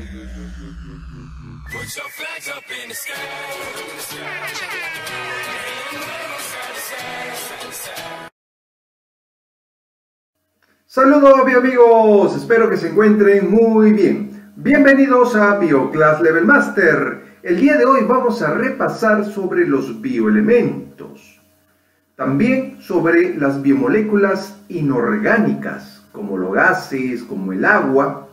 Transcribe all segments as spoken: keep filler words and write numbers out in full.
Put your flags up in the sky. Saludos bioamigos, espero que se encuentren muy bien. Bienvenidos a BioClass Level Master. El día de hoy vamos a repasar sobre los bioelementos. También sobre las biomoléculas inorgánicas, como los gases, como el agua.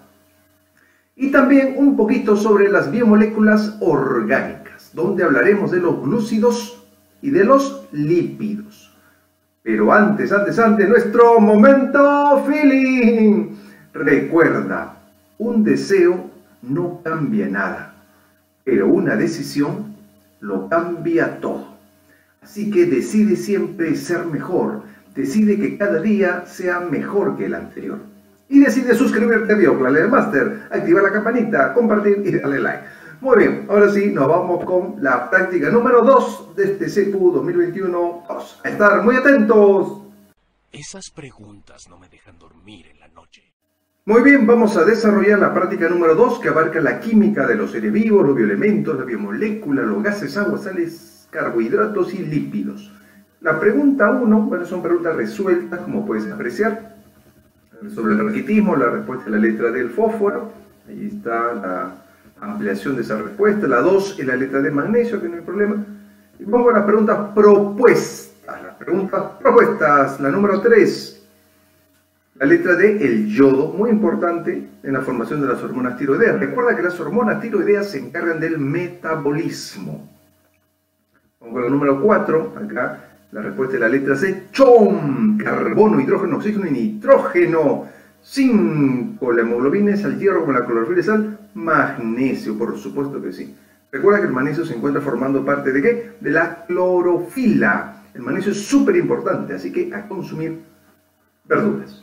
Y también un poquito sobre las biomoléculas orgánicas, donde hablaremos de los glúcidos y de los lípidos. Pero antes, antes, antes, nuestro momento feeling. Recuerda, un deseo no cambia nada, pero una decisión lo cambia todo. Así que decide siempre ser mejor, decide que cada día sea mejor que el anterior. Y decide suscribirte a BioClass Level Master, activar la campanita, compartir y darle like. Muy bien, ahora sí, nos vamos con la práctica número dos de este C P U dos mil veintiuno. Vamos a estar muy atentos. Esas preguntas no me dejan dormir en la noche. Muy bien, vamos a desarrollar la práctica número dos, que abarca la química de los seres vivos, los bioelementos, la biomolécula, los gases, aguas, sales, carbohidratos y lípidos. La pregunta uno, bueno, son preguntas resueltas, como puedes apreciar. Sobre el raquitismo, la respuesta es la letra D, el fósforo. Ahí está la ampliación de esa respuesta. La dos es la letra D, magnesio, que no hay problema. Y pongo las preguntas propuestas. Las preguntas propuestas. La número tres, la letra D, el yodo, muy importante en la formación de las hormonas tiroideas. Recuerda que las hormonas tiroideas se encargan del metabolismo. Pongo la número cuatro, acá. La respuesta es la letra C, chom, carbono, hidrógeno, oxígeno y nitrógeno. cinco, la hemoglobina es al hierro como la clorofila es al magnesio, por supuesto que sí. Recuerda que el magnesio se encuentra formando parte de ¿qué? De la clorofila. El magnesio es súper importante, así que a consumir verduras.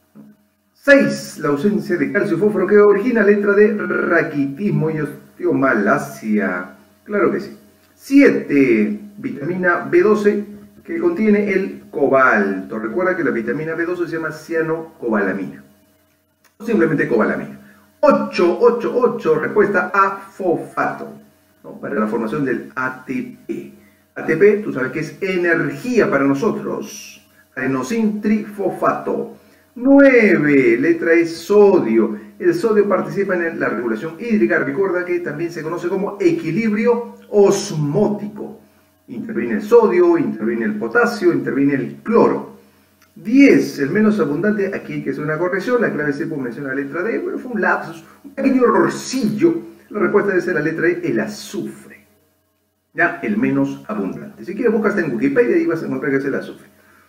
seis, la ausencia de calcio y fósforo que origina letra de raquitismo y osteomalacia. Claro que sí. siete, vitamina B doce, que contiene el cobalto. Recuerda que la vitamina B doce se llama cianocobalamina, o simplemente cobalamina. ocho, ocho, ocho, respuesta a fosfato, ¿no? Para la formación del A T P. A T P, tú sabes que es energía para nosotros. Adenosin trifosfato. nueve, letra E, sodio. El sodio participa en la regulación hídrica. Recuerda que también se conoce como equilibrio osmótico. Interviene el sodio, interviene el potasio, interviene el cloro. diez, el menos abundante, aquí hay que hacer una corrección, la clave C menciona la letra D, pero fue un lapsus, un pequeño errorcillo. La respuesta debe ser la letra E, el azufre. Ya, el menos abundante. Si quieres, buscas en Wikipedia y vas a encontrar que es el azufre.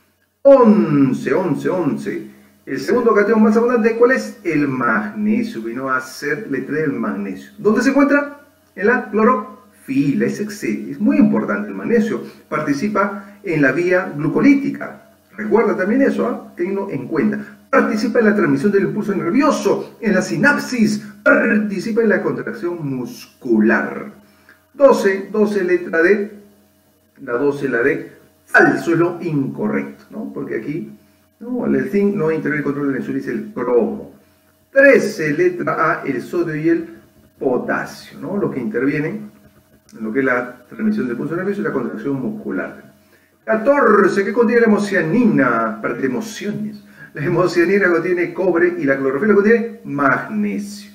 once, once, once. El segundo catión más abundante, ¿cuál es? El magnesio. Vino a ser letra D, el magnesio. ¿Dónde se encuentra? En la clorofila. Es, es muy importante el magnesio. Participa en la vía glucolítica. Recuerda también eso, ¿eh? Tenlo en cuenta. Participa en la transmisión del impulso nervioso, en la sinapsis. Participa en la contracción muscular. doce, doce, letra D. La doce, la D. Falso es lo incorrecto, ¿no? Porque aquí no, el zinc no interviene el control de la insulina, es el cromo. trece, letra A, el sodio y el potasio, ¿no? Lo que intervienen en lo que es la transmisión del pulso nervioso y la contracción muscular. catorce, ¿qué contiene la hemocianina? Para de emociones. La hemocianina contiene cobre y la clorofila contiene magnesio.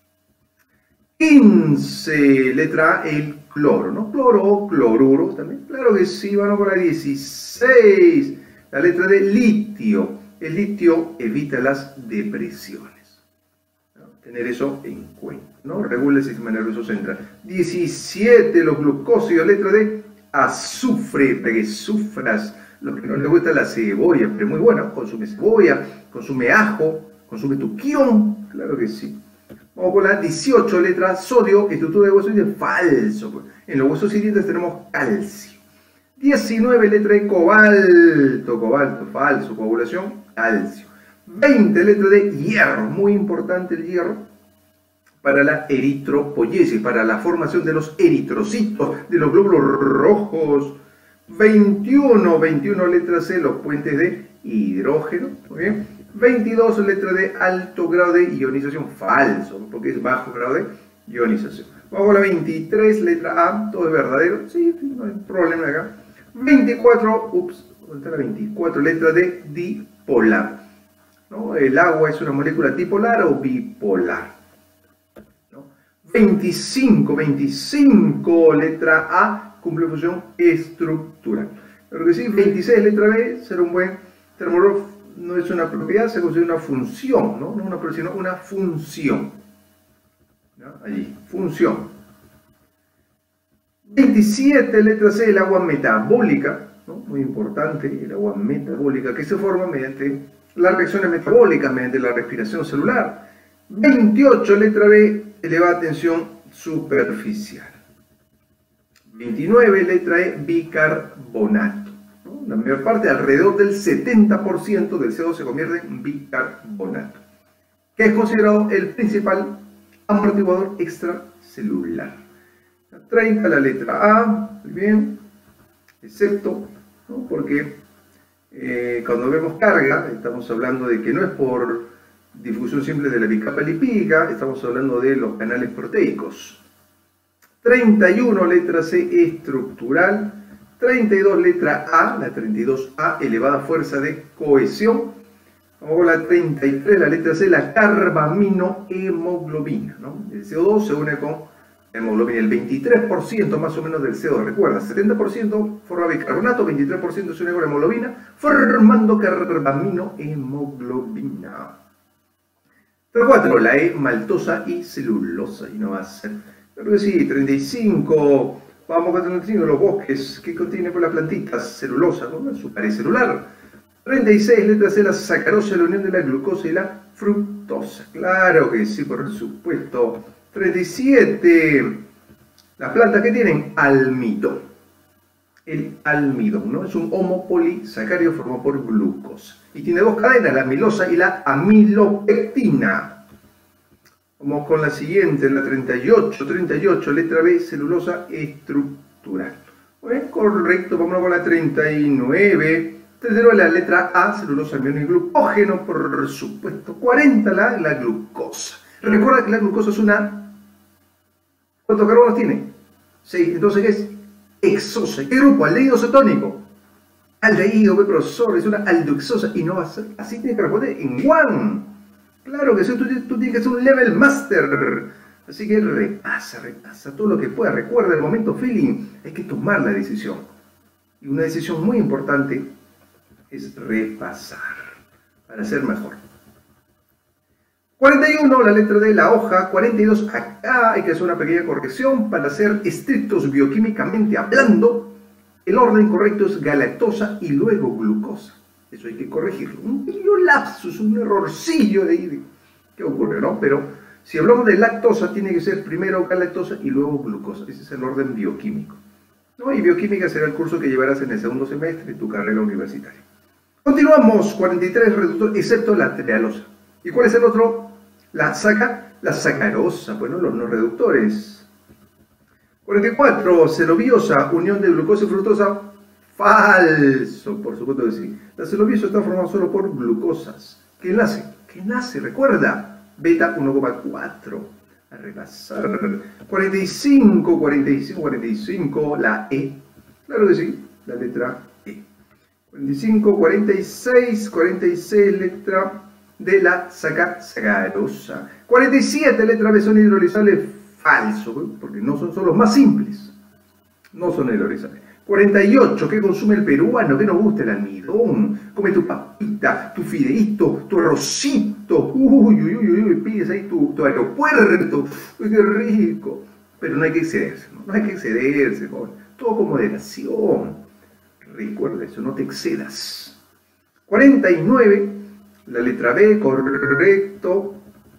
quince, letra A, el cloro, ¿no? Cloro o cloruro también. Claro que sí, van con la dieciséis. La letra D, litio. El litio evita las depresiones, ¿no? Tener eso en cuenta, ¿no? Regula el sistema nervioso central. diecisiete, los glucósidos, letra D, azufre, para que sufras. Lo que no le gusta la cebolla, pero muy bueno, consume cebolla, consume ajo, consume tu quión, claro que sí. Vamos con la dieciocho, letra sodio, estructura de huesos es falso. Pues. En los huesos siguientes tenemos calcio. diecinueve, letra E, cobalto, cobalto, falso, coagulación, calcio. veinte, letra D, hierro, muy importante el hierro para la eritropoyesis, para la formación de los eritrocitos, de los glóbulos rojos. veintiuno, veintiuno, letra C, los puentes de hidrógeno, ¿muy bien? veintidós, letra D, alto grado de ionización. Falso, porque es bajo grado de ionización. Vamos a la veintitrés, letra A, todo es verdadero. Sí, no hay problema acá. veinticuatro, ups, ¿dónde está la veinticuatro? Letra D, dipolar. ¿No? El agua es una molécula dipolar o bipolar. ¿No? veinticinco, veinticinco, letra A, cumple función estructural. Pero que sí, veintiséis, letra B, ser un buen termógrafo no es una propiedad, se considera una función, ¿no? No una propiedad, sino una función. ¿No? Allí, función. veintisiete, letra C, el agua metabólica, ¿no? Muy importante, el agua metabólica, que se forma mediante las reacciones metabólicas, mediante la respiración celular. veintiocho, letra B, elevada tensión superficial. veintinueve, letra E, bicarbonato. ¿No? La mayor parte, alrededor del setenta por ciento del C O dos se convierte en bicarbonato, que es considerado el principal amortiguador extracelular. treinta, la letra A, muy bien, excepto, ¿no? Porque eh, cuando vemos carga, estamos hablando de que no es por difusión simple de la bicapa lipídica, estamos hablando de los canales proteicos. treinta y uno, letra C, estructural. treinta y dos, letra A, la treinta y dos A, elevada fuerza de cohesión. Vamos con la treinta y tres, la letra C, la carbaminohemoglobina, ¿no? El C O dos se une con hemoglobina, el veintitrés por ciento más o menos del C O dos, recuerda, setenta por ciento forma bicarbonato, veintitrés por ciento se une con hemoglobina, formando carbaminohemoglobina. treinta y cuatro, la E, maltosa y celulosa, y no va a ser, creo que sí, treinta y cinco, vamos con treinta y cinco, los bosques, ¿qué contiene por las plantitas? Celulosa, ¿no? Su pared celular. treinta y seis, letra C, la sacarosa, la unión de la glucosa y la fructosa. Claro que sí, por supuesto. treinta y siete, las plantas que tienen almidón. El almidón, ¿no? Es un homopolisacárido formado por glucosa. Y tiene dos cadenas, la amilosa y la amilopectina. Vamos con la siguiente, la treinta y ocho, treinta y ocho, letra B, celulosa estructural. Bueno, correcto, vamos con la treinta y nueve. treinta y nueve, la letra A, celulosa, almidón y glucógeno, por supuesto. cuarenta, la, la glucosa. Recuerda que la glucosa es una... ¿Cuántos carbonos tiene? seis. Entonces, ¿qué es? Exosa. ¿Qué grupo? Aldehído cetónico. Aldehído, ¿qué profesor? Es una aldoexosa. Y no va a ser... Así tiene que responder en one. Claro que sí, tú, tú tienes que ser un level master. Así que repasa, repasa todo lo que pueda. Recuerda el momento feeling. Hay que tomar la decisión. Y una decisión muy importante es repasar para ser mejor. cuarenta y uno, la letra D, la hoja. cuarenta y dos, acá hay que hacer una pequeña corrección para ser estrictos bioquímicamente hablando. El orden correcto es galactosa y luego glucosa. Eso hay que corregirlo. Un pequeño lapsus, un errorcillo de ahí. ¿Qué ocurre, no? Pero si hablamos de lactosa, tiene que ser primero galactosa y luego glucosa. Ese es el orden bioquímico, ¿no? Y bioquímica será el curso que llevarás en el segundo semestre de tu carrera universitaria. Continuamos, cuarenta y tres, reductor, excepto la trealosa. ¿Y cuál es el otro? La saca, la sacarosa, bueno, los no reductores. cuarenta y cuatro, celobiosa, unión de glucosa y fructosa. Falso, por supuesto que sí. La celobiosa está formada solo por glucosas. ¿Qué enlace? ¿Qué enlace? Recuerda, beta uno coma cuatro. A repasar. cuarenta y cinco, cuarenta y cinco, cuarenta y cinco, la E. Claro que sí, la letra E. cuarenta y cinco, cuarenta y seis, cuarenta y seis, letra de la saca sacarosa. cuarenta y siete, letra B, son hidrolizables. Falso, porque no son, son los más simples. No son hidrolizables. cuarenta y ocho, ¿qué consume el peruano? ¿Qué nos gusta? El almidón. Come tu papita, tu fideíto, tu arrocito. Uy, uy, uy, uy, pides ahí tu, tu aeropuerto. Uy, qué rico. Pero no hay que excederse, ¿no? No hay que excederse, joven. Todo con moderación. Recuerda eso, no te excedas. cuarenta y nueve, la letra B, correcto.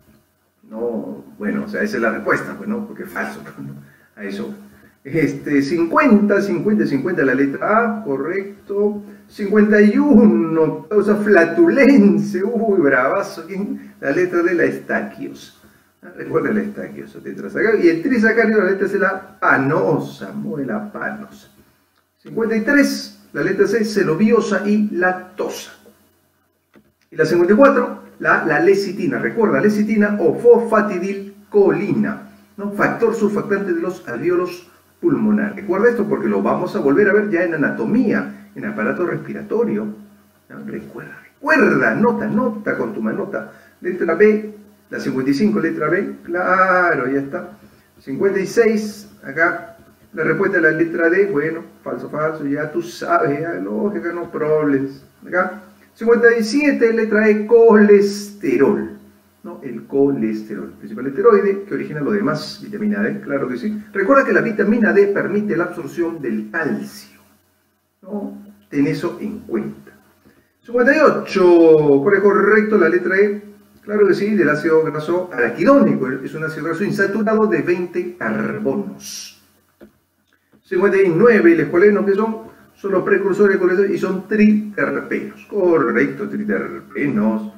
No, bueno, o sea, esa es la respuesta, pues no, porque es falso, ¿no? A eso. Este, cincuenta, cincuenta, cincuenta, la letra A, correcto. cincuenta y uno, causa flatulencia, uy, bravazo, ¿quién? La letra D, la estaquiosa. Recuerda la estaquiosa, tetrasacario. Y el trisacárido, la letra C, la panosa, muy la panosa. cincuenta y tres, la letra C, celobiosa y lactosa. Y la cincuenta y cuatro, la, la lecitina. Recuerda, lecitina o fosfatidilcolina, ¿no? Factor surfactante de los alvéolos pulmonares. Recuerda esto porque lo vamos a volver a ver ya en anatomía, en aparato respiratorio. ¿No? Recuerda, recuerda, nota, nota con tu manota. Letra B, la cincuenta y cinco, letra B, claro, ya está. cincuenta y seis, acá, la respuesta de la letra D, bueno, falso, falso, ya tú sabes, ya, lógica, no problemas. Acá, cincuenta y siete, letra E, colesterol, ¿no? El colesterol, principal esteroide que origina lo demás, vitamina D, claro que sí. Recuerda que la vitamina D permite la absorción del calcio, ¿no? Ten eso en cuenta. cincuenta y ocho, ¿cuál es correcto? La letra E, claro que sí, del ácido graso araquidónico, es un ácido graso insaturado de veinte carbonos. cincuenta y nueve, ¿les cuáles que son? Son los precursores de colesterol y son triterpenos. Correcto, triterpenos.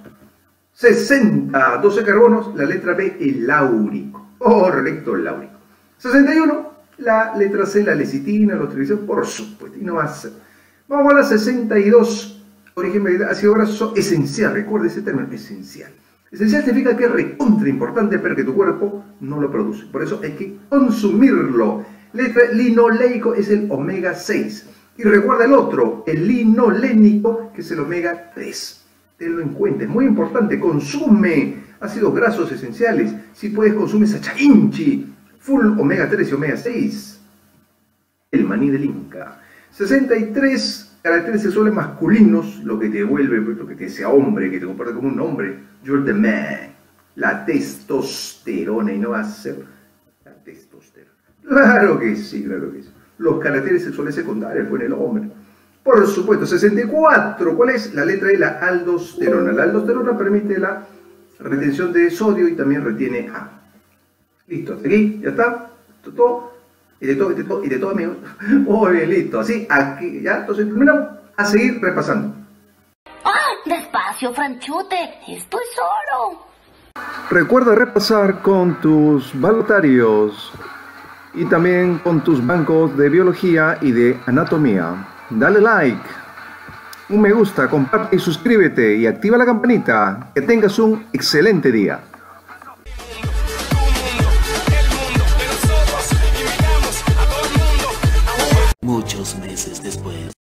sesenta, doce carbonos, la letra B, el láurico. Correcto, el láurico. sesenta y uno, la letra C, la lecitina, los triglicéridos, por supuesto, y no va a ser. Vamos a la sesenta y dos, origen de ácido graso esencial. Recuerda ese término, esencial. Esencial significa que es recontra importante, pero que tu cuerpo no lo produce. Por eso hay que consumirlo. Letra linoleico es el omega seis. Y recuerda el otro, el linolénico, que es el omega tres. Tenlo en cuenta, es muy importante. Consume ácidos grasos esenciales. Si puedes, consume sacharinchi, full omega tres y omega seis. El maní del Inca. sesenta y tres, caracteres sexuales masculinos, lo que te vuelve, lo que te sea hombre, que te comporta como un hombre. You're the man. La testosterona, y no va a ser la testosterona. Claro que sí, claro que sí. Los caracteres sexuales secundarios fue en el hombre. Por supuesto, sesenta y cuatro, ¿cuál es? La letra E, la aldosterona. La aldosterona permite la retención de sodio y también retiene agua. Listo, hasta aquí, ya está. Esto todo. Y de todo, y de todo, y de todo, amigos. Muy bien, listo. Así, aquí, ya, entonces terminamos a seguir repasando. ¡Ay, despacio, Franchute! ¡Estoy solo! Recuerda repasar con tus balotarios y también con tus bancos de biología y de anatomía. Dale like, un me gusta, comparte y suscríbete y activa la campanita. Que tengas un excelente día. Muchos meses después.